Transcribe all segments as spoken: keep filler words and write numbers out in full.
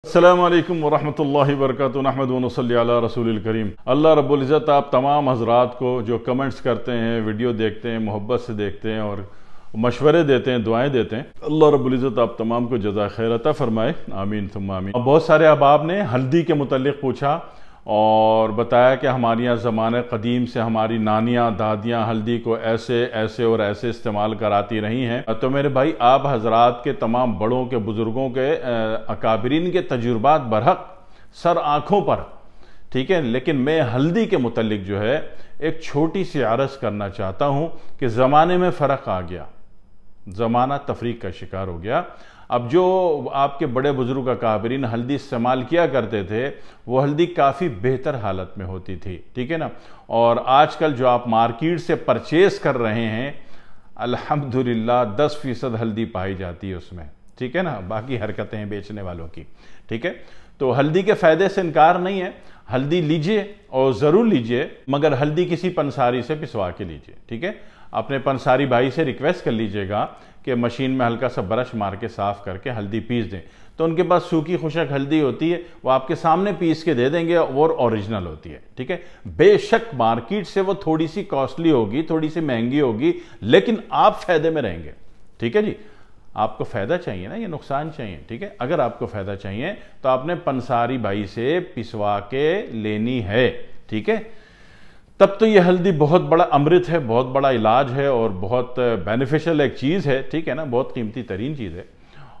अस्सलामु अलैकुम वरहमतुल्लाहि वबरकातुहू नहमदुहु व नसल्ली अला रसूलिल करीम। अल्लाह रब्बुल इज़्ज़त आप तमाम हज़रात को जो कमेंट्स करते हैं, वीडियो देखते हैं, मोहब्बत से देखते हैं और मशवरे देते हैं, दुआएं देते हैं, अल्लाह रब्बुल इज़्ज़त आप तमाम को जज़ा खैर अता फरमाए, आमीन सुम्मा आमीन। बहुत सारे अहबाब ने हल्दी के मुतल्लिक़ पूछा और बताया कि हमारे यहाँ ज़माने क़दीम से हमारी नानियाँ दादियाँ हल्दी को ऐसे ऐसे और ऐसे इस्तेमाल कराती रही हैं। तो मेरे भाई, आप हजरात के तमाम बड़ों के बुज़ुर्गों के अकाबरीन के तजुर्बात बरहक सर आँखों पर, ठीक है, लेकिन मैं हल्दी के मुतल्लिक़ जो है एक छोटी सी अर्ज़ करना चाहता हूँ कि ज़माने में फ़र्क आ गया, ज़माना तफरीक का शिकार हो गया। अब जो आपके बड़े बुजुर्ग अकाबरीन हल्दी इस्तेमाल किया करते थे वो हल्दी काफ़ी बेहतर हालत में होती थी, ठीक है ना। और आजकल जो आप मार्केट से परचेज़ कर रहे हैं, अल्हम्दुलिल्लाह दस फीसद हल्दी पाई जाती है उसमें, ठीक है ना, बाकी हरकतें हैं बेचने वालों की, ठीक है। तो हल्दी के फ़ायदे से इनकार नहीं है, हल्दी लीजिए और ज़रूर लीजिए, मगर हल्दी किसी पंसारी से पिसवा के लीजिए, ठीक है। अपने पंसारी भाई से रिक्वेस्ट कर लीजिएगा कि मशीन में हल्का सा ब्रश मार के साफ़ करके हल्दी पीस दें, तो उनके पास सूखी खुशक हल्दी होती है, वो आपके सामने पीस के दे देंगे और ओरिजिनल होती है, ठीक है। बेशक मार्केट से वो थोड़ी सी कॉस्टली होगी, थोड़ी सी महंगी होगी, लेकिन आप फ़ायदे में रहेंगे, ठीक है जी। आपको फ़ायदा चाहिए ना, ये नुकसान चाहिए, ठीक है। अगर आपको फ़ायदा चाहिए तो आपने पंसारी भाई से पिसवा के लेनी है, ठीक है। तब तो ये हल्दी बहुत बड़ा अमृत है, बहुत बड़ा इलाज है और बहुत बेनिफिशियल एक चीज़ है, ठीक है ना, बहुत कीमती तरीन चीज़ है।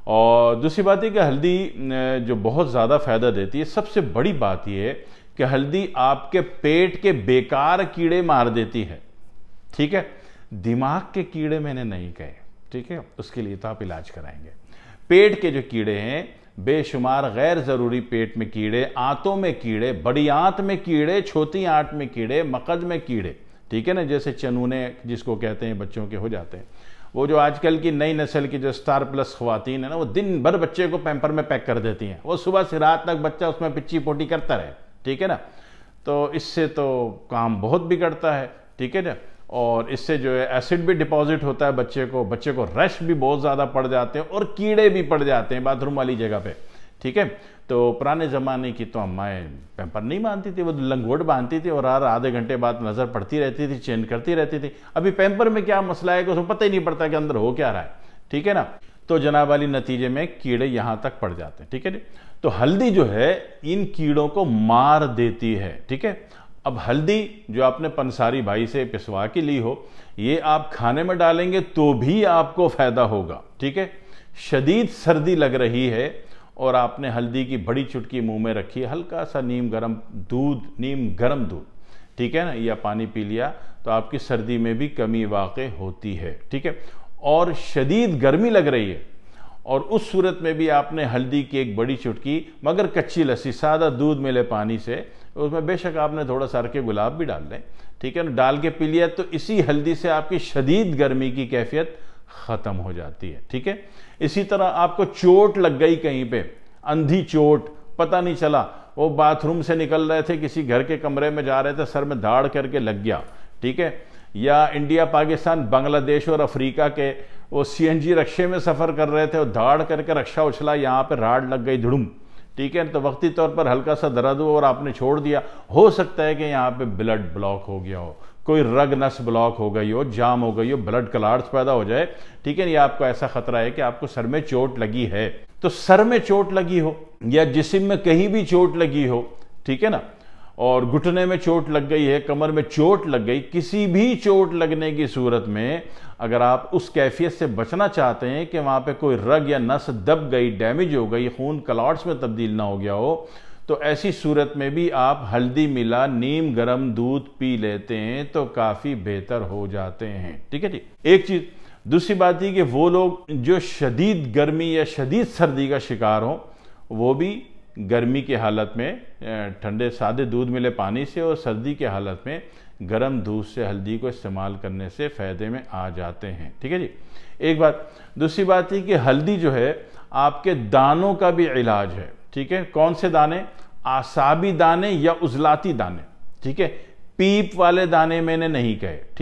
और दूसरी बात है कि हल्दी जो बहुत ज़्यादा फ़ायदा देती है, सबसे बड़ी बात यह है कि हल्दी आपके पेट के बेकार कीड़े मार देती है, ठीक है। दिमाग के कीड़े मैंने नहीं कहे, ठीक है, उसके लिए तो आप इलाज कराएंगे। पेट के जो कीड़े हैं, बेशुमार गैर ज़रूरी पेट में कीड़े, आंतों में कीड़े, बड़ी आंत में कीड़े, छोटी आंत में कीड़े, मकद में कीड़े, ठीक है ना, जैसे चनूने जिसको कहते हैं बच्चों के हो जाते हैं। वो जो आजकल की नई नस्ल की जो स्टार प्लस ख्वातीन है ना, वो दिन भर बच्चे को पैम्पर में पैक कर देती हैं, वो सुबह से रात तक बच्चा उसमें पिच्ची पोटी करता रहे, ठीक है ना। तो इससे तो काम बहुत बिगड़ता है, ठीक है ना। और इससे जो है एसिड भी डिपॉजिट होता है बच्चे को, बच्चे को रश भी बहुत ज़्यादा पड़ जाते हैं और कीड़े भी पड़ जाते हैं बाथरूम वाली जगह पे, ठीक है। तो पुराने ज़माने की तो अम्माएँ पैम्पर नहीं बांधती थी, वो लंगोट बांधती थी और हर आधे घंटे बाद नज़र पड़ती रहती थी, चेंज करती रहती थी। अभी पैम्पर में क्या मसला है कि उसको पता ही नहीं पड़ता कि अंदर हो क्या रहा है, ठीक है ना। तो जनाब वाली नतीजे में कीड़े यहाँ तक पड़ जाते हैं, ठीक है। तो हल्दी जो है इन कीड़ों को मार देती है, ठीक है। अब हल्दी जो आपने पंसारी भाई से पिसवा के ली हो, ये आप खाने में डालेंगे तो भी आपको फ़ायदा होगा, ठीक है। शदीद सर्दी लग रही है और आपने हल्दी की बड़ी चुटकी मुंह में रखी, हल्का सा नीम गरम दूध, नीम गरम दूध, ठीक है ना, या पानी पी लिया तो आपकी सर्दी में भी कमी वाक़ई होती है, ठीक है। और शदीद गर्मी लग रही है और उस सूरत में भी आपने हल्दी की एक बड़ी चुटकी, मगर कच्ची लस्सी, सादा दूध मिले पानी से, उसमें बेशक आपने थोड़ा सा के गुलाब भी डाल लें, ठीक है ना, डाल के पी लिया तो इसी हल्दी से आपकी शदीद गर्मी की कैफियत ख़त्म हो जाती है, ठीक है। इसी तरह आपको चोट लग गई कहीं पे, अंधी चोट, पता नहीं चला, वो बाथरूम से निकल रहे थे, किसी घर के कमरे में जा रहे थे, सर में दाड़ करके लग गया, ठीक है। या इंडिया पाकिस्तान बांग्लादेश और अफ्रीका के वो सी एन जी रक्शे में सफ़र कर रहे थे, वो दाड़ करके रक्षा उछला, यहाँ पे राड लग गई धुड़ुम, ठीक है। तो वक्ती तौर पर हल्का सा दर्द हो और आपने छोड़ दिया, हो सकता है कि यहाँ पे ब्लड ब्लॉक हो गया हो, कोई रग नस ब्लॉक हो गई हो, जाम हो गई हो, ब्लड क्लॉट्स पैदा हो जाए, ठीक है। ये आपको ऐसा खतरा है कि आपको सर में चोट लगी है। तो सर में चोट लगी हो या जिस्म में कहीं भी चोट लगी हो, ठीक है ना, और घुटने में चोट लग गई है, कमर में चोट लग गई, किसी भी चोट लगने की सूरत में अगर आप उस कैफियत से बचना चाहते हैं कि वहाँ पे कोई रग या नस दब गई, डैमेज हो गई, खून क्लॉट्स में तब्दील ना हो गया हो, तो ऐसी सूरत में भी आप हल्दी मिला नीम गरम दूध पी लेते हैं तो काफ़ी बेहतर हो जाते हैं, ठीक है जी। एक चीज़, दूसरी बात है कि वो लोग जो शदीद गर्मी या शदीद सर्दी का शिकार हों, वो भी गर्मी की हालत में ठंडे सादे दूध मिले पानी से और सर्दी की हालत में गर्म दूध से हल्दी को इस्तेमाल करने से फ़ायदे में आ जाते हैं, ठीक है जी। एक बात, दूसरी बात है कि हल्दी जो है आपके दानों का भी इलाज है, ठीक है। कौन से दाने? आसाबी दाने या उजलाती दाने, ठीक है। पीप वाले दाने मैंने नहीं कहे, ठीक है।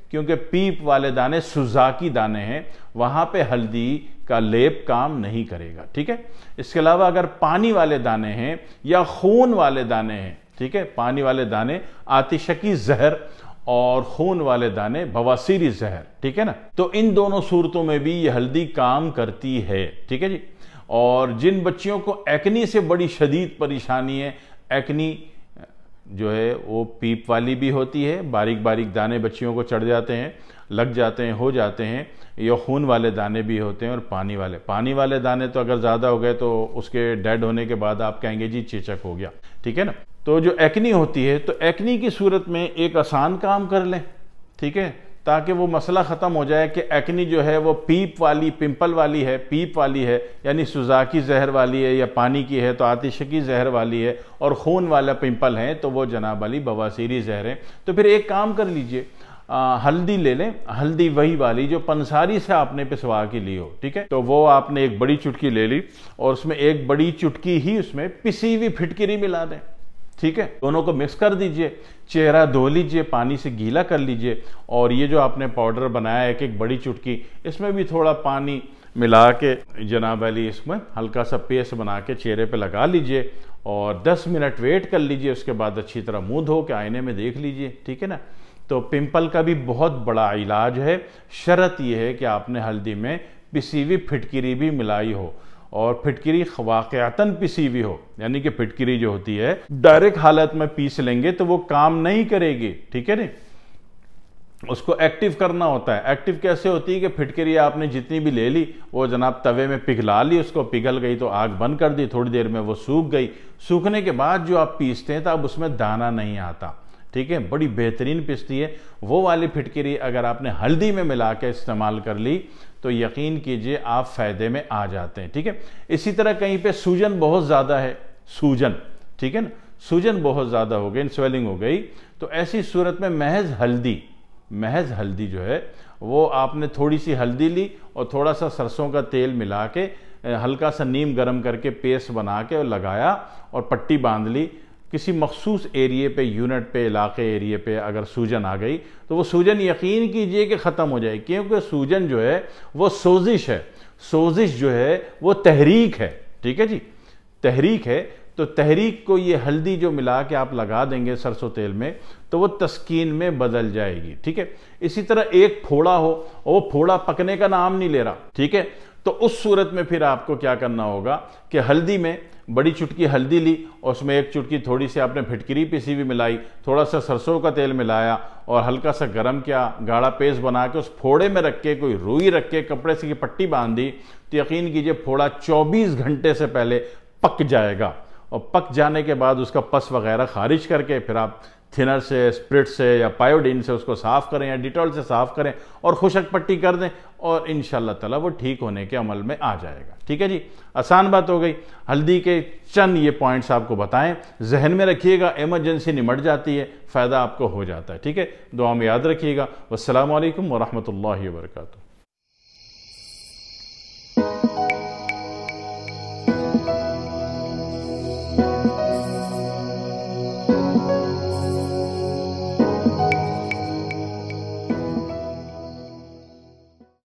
क्योंकि पीप वाले दाने सुजाकी दाने हैं, वहां पे हल्दी का लेप काम नहीं करेगा। ठीक है, इसके अलावा अगर पानी वाले दाने हैं या खून वाले दाने हैं, ठीक है, पानी वाले दाने आतिशकी जहर और खून वाले दाने बवासीरी जहर, ठीक है ना, तो इन दोनों सूरतों में भी ये हल्दी काम करती है। ठीक है जी। और जिन बच्चियों को एक्नी से बड़ी शदीद परेशानी है, एक्नी जो है वो पीप वाली भी होती है, बारीक बारीक दाने बच्चियों को चढ़ जाते हैं, लग जाते हैं, हो जाते हैं, या खून वाले दाने भी होते हैं, और पानी वाले पानी वाले दाने तो अगर ज़्यादा हो गए तो उसके डेड होने के बाद आप कहेंगे जी चेचक हो गया। ठीक है ना। तो जो एक्नी होती है, तो एक्नी की सूरत में एक आसान काम कर लें, ठीक है, ताकि वो मसला ख़त्म हो जाए कि एक्नी जो है वो पीप वाली, पिंपल वाली है, पीप वाली है, यानी सुजाकी जहर वाली है, या पानी की है तो आतिशकी जहर वाली है, और खून वाला पिंपल है तो वो जनाब वाली बवासीरी जहर है। तो फिर एक काम कर लीजिए, आ, हल्दी ले लें, हल्दी वही वाली जो पंसारी से आपने पिसवा के ली हो। ठीक है, तो वो आपने एक बड़ी चुटकी ले ली और उसमें एक बड़ी चुटकी ही उसमें पिसी हुई फिटकिरी मिला दें। ठीक है, दोनों को मिक्स कर दीजिए, चेहरा धो लीजिए, पानी से गीला कर लीजिए, और ये जो आपने पाउडर बनाया है एक एक बड़ी चुटकी, इसमें भी थोड़ा पानी मिला के जनाब वाली इसमें हल्का सा पेस्ट बना के चेहरे पे लगा लीजिए और दस मिनट वेट कर लीजिए। उसके बाद अच्छी तरह मुंह धो के आईने में देख लीजिए। ठीक है ना। तो पिंपल का भी बहुत बड़ा इलाज है। शर्त यह है कि आपने हल्दी में पिसी हुई फिटकिरी भी मिलाई हो, और फिटकिरी वाक़यातन पिसी हुई हो, यानी कि फिटकिरी जो होती है डायरेक्ट हालत में पीस लेंगे तो वो काम नहीं करेगी। ठीक है ना, उसको एक्टिव करना होता है। एक्टिव कैसे होती है कि फिटकिरी आपने जितनी भी ले ली वो जनाब तवे में पिघला ली, उसको पिघल गई तो आग बंद कर दी, थोड़ी देर में वो सूख गई। सूखने के बाद जो आप पीसते हैं तो अब उसमें दाना नहीं आता। ठीक है, बड़ी बेहतरीन पिसती है। वो वाली फिटकिरी अगर आपने हल्दी में मिला के इस्तेमाल कर ली तो यकीन कीजिए आप फायदे में आ जाते हैं। ठीक है, इसी तरह कहीं पे सूजन बहुत ज़्यादा है, सूजन, ठीक है ना, सूजन बहुत ज़्यादा हो गई, स्वेलिंग हो गई, तो ऐसी सूरत में महज हल्दी महज हल्दी जो है वो आपने थोड़ी सी हल्दी ली और थोड़ा सा सरसों का तेल मिला के हल्का सा नीम गर्म करके पेस्ट बना के और लगाया और पट्टी बांध ली। किसी मखसूस एरिए पे, यूनिट पे, इलाके एरिए पे अगर सूजन आ गई तो वो सूजन यकीन कीजिए कि ख़त्म हो जाए, क्योंकि सूजन जो है वो सोजिश है, सोजिश जो है वो तहरीक है। ठीक है जी, तहरीक है। तो तहरीक को ये हल्दी जो मिला के आप लगा देंगे सरसों तेल में तो वो तस्कीन में बदल जाएगी। ठीक है, इसी तरह एक फोड़ा हो और वो फोड़ा पकने का नाम नहीं ले रहा, ठीक है, तो उस सूरत में फिर आपको क्या करना होगा कि हल्दी में बड़ी चुटकी हल्दी ली और उसमें एक चुटकी थोड़ी सी आपने फिटकिरी पिसी भी मिलाई, थोड़ा सा सरसों का तेल मिलाया और हल्का सा गरम किया, गाढ़ा पेस्ट बना के उस फोड़े में रख के, कोई रुई रख के कपड़े से की पट्टी बांध दी, तो यकीन कीजिए फोड़ा चौबीस घंटे से पहले पक जाएगा। और पक जाने के बाद उसका पस वगैरह खारिज करके फिर आप थिनर से, स्प्रिट से या पायोडीन से उसको साफ़ करें या डिटॉल से साफ़ करें और खुशक पट्टी कर दें और इंशाल्लाह ताला वो ठीक होने के अमल में आ जाएगा। ठीक है जी, आसान बात हो गई। हल्दी के चंद ये पॉइंट्स आपको बताएं, जहन में रखिएगा, इमरजेंसी निमट जाती है, फ़ायदा आपको हो जाता है। ठीक है, दुआ में याद रखिएगा। वस्सलामु अलैकुम वरहमतुल्लाहि वबरकातुहू।